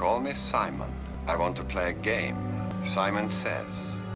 Call me Simon. I want to play a game. Simon Says.